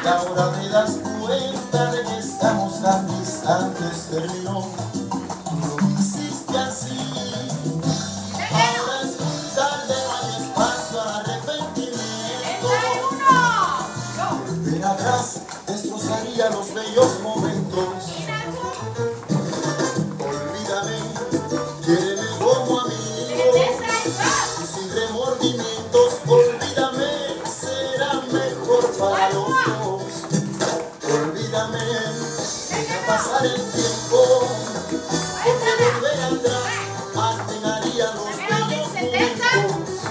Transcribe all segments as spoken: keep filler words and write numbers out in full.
ahora te das cuenta de que estamos tan distantes. Terminó, no lo hiciste así. Ahora es muy tarde, no hay espacio al arrepentimiento. Volver atrás destrozaría los bellos momentos. Olvídame, quiéreme como amigo y sin remordimientos. Olvídame, será mejor para los dos. Olvídame, deja pasar el tiempo, porque volver atrás arruinaría los bellos momentos.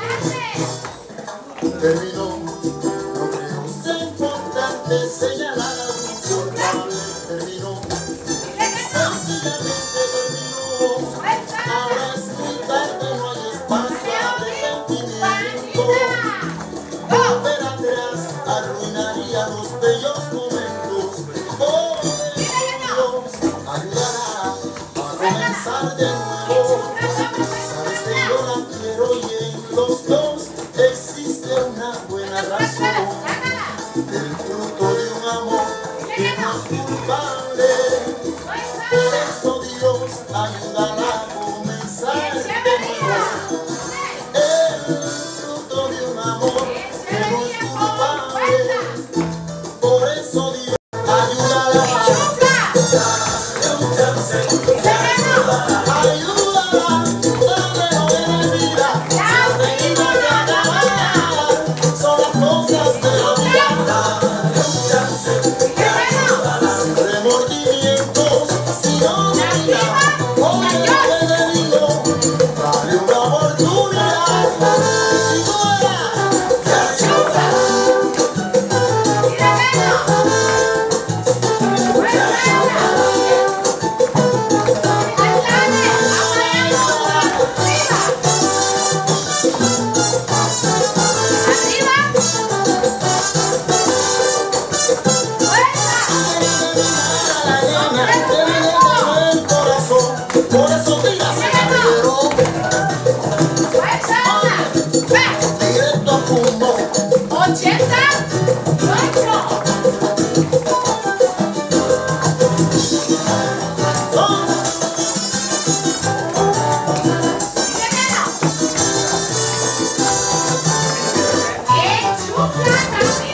Terminó, no creo sea importante señalar algún culpable. Terminó, sencillamente terminó. Ahora es muy tarde, no hay espacio al arrepentimiento. Volver atrás arruinaría los bellos momentos. Oh, Dios, ayudará a comenzar de nuevo. Sabes que yo la quiero y en los dos existe una buena razón. El fruto de un amor que no es culpable. Por eso Dios ayudará a comenzar de nuevo. El fruto de un amor que no es culpable. Por eso Dios ayudará. Ayudará, dale buena vida. La reina de ganar son las cosas de la vida. Sin remordimientos, sin honra. Oye lo que le digo, dale una oportunidad. Y tú verás que ayuda. Por eso tira caballero, directo a punto. ochenta y ocho. ¡Qué chula!